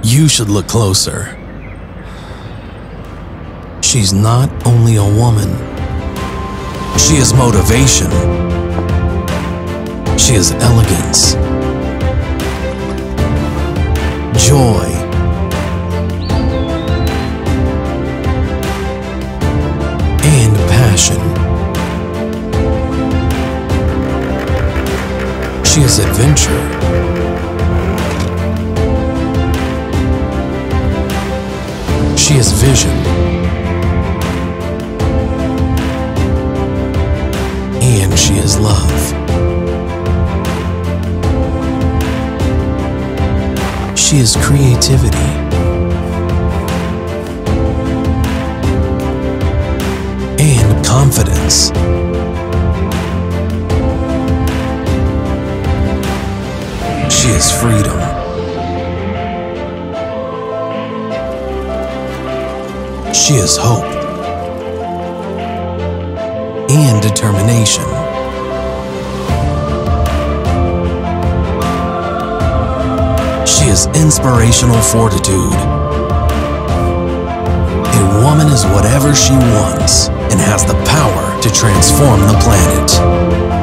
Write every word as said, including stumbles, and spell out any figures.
You should look closer. She's not only a woman. She is motivation. She is elegance. Joy. And passion. She is adventure. She is vision. And she is love. She is creativity. And confidence. She is freedom. She is hope and determination. She is inspirational fortitude. A woman is whatever she wants and has the power to transform the planet.